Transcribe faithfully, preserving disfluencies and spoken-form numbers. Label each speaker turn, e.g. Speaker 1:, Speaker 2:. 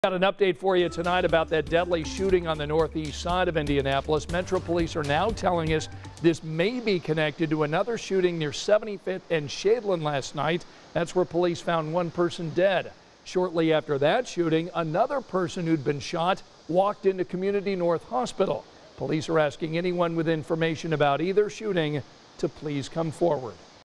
Speaker 1: Got an update for you tonight about that deadly shooting on the northeast side of Indianapolis. Metro Police are now telling us this may be connected to another shooting near seventy-fifth and Shadeland last night. That's where police found one person dead. Shortly after that shooting, another person who'd been shot walked into Community North Hospital. Police are asking anyone with information about either shooting to please come forward.